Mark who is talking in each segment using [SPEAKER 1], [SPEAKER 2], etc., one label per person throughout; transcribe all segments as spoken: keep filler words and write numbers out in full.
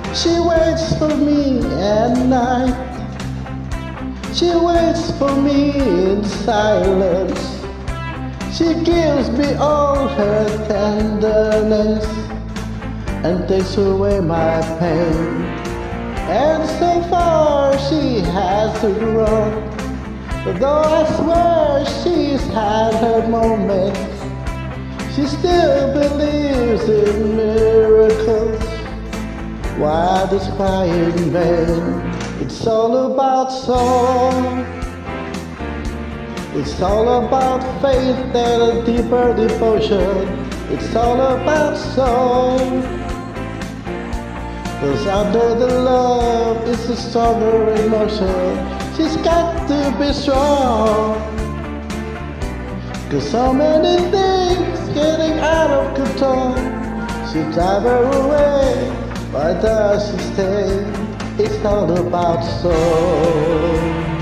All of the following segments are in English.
[SPEAKER 1] She waits for me at night. She waits for me in silence. She gives me all her tenderness and takes away my pain. And so far she has grown, though I swear she's had her moments. She still believes in miracles. Why this cry in vain? It's all about soul. It's all about faith and a deeper devotion. It's all about soul. Cause under the love is a stronger emotion. She's got to be strong. Cause so many things getting out of control. She drive her away, why does she stay? It's all about soul.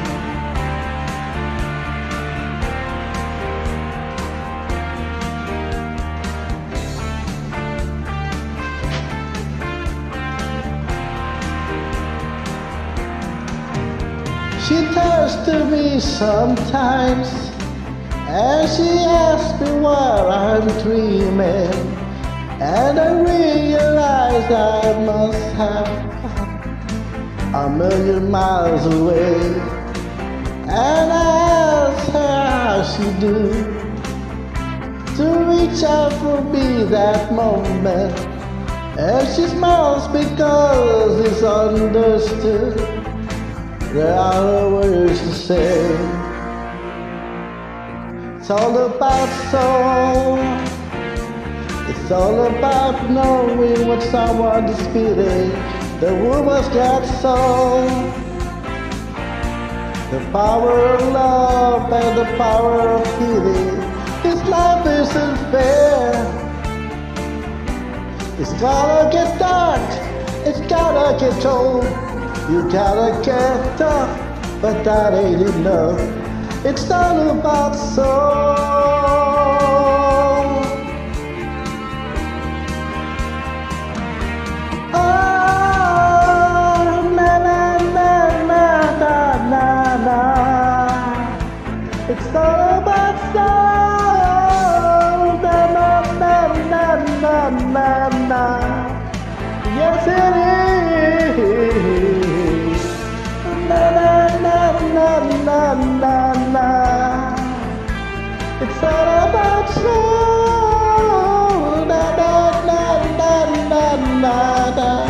[SPEAKER 1] She turns to me sometimes, and she asks me what I'm dreaming, and I realize I must have a million miles away. And I ask her how she do to reach out for me that moment, and she smiles because it's understood. There are no words to say. It's all about soul. It's all about knowing what someone is feeling. The woman's got soul. The power of love and the power of healing. This life isn't fair. It's gotta get dark. It's gotta get cold. You gotta get tough, but that ain't enough. It's all about soul. Oh, na na na na na na na. It's all about soul. Na na na na na na na. Yes, it is. Na na na na na na na. It's all about soul. Na na na na na na na.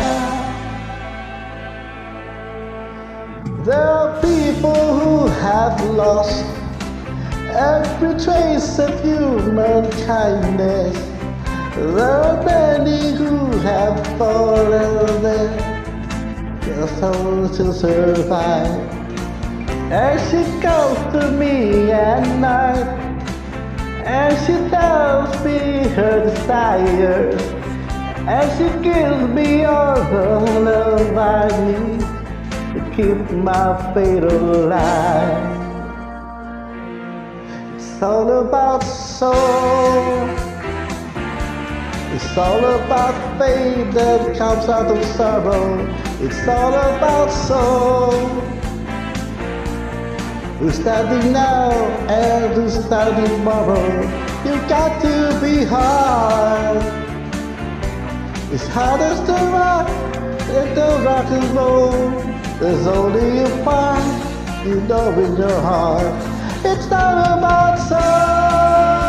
[SPEAKER 1] There are people who have lost every trace of human kindness. There are many who have fallen there. Your soul to survive. And she comes to me at night, and she tells me her desires, and she gives me all the love I need to keep my faith alive. It's all about soul. It's all about faith that comes out of sorrow. It's all about soul. Who's standing now and who's standing tomorrow? You got to be hard. It's hard as the rock and the rock and roll. There's only a part you know in your heart. It's all about soul.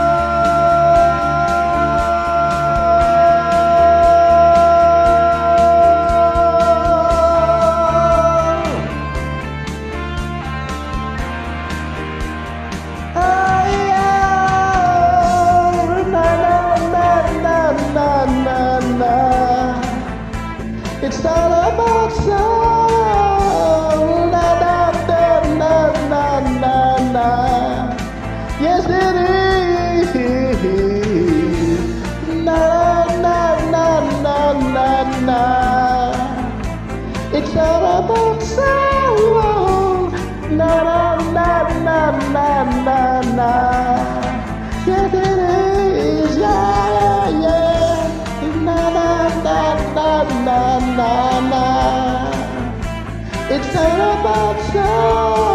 [SPEAKER 1] It's all about soul. Na na na na na na na. Yes, it is. Na na na na na na. It's all about soul. Na na na na na na na. Yes, it is. Yeah, yeah, yeah. Na na na na na na na. and about so.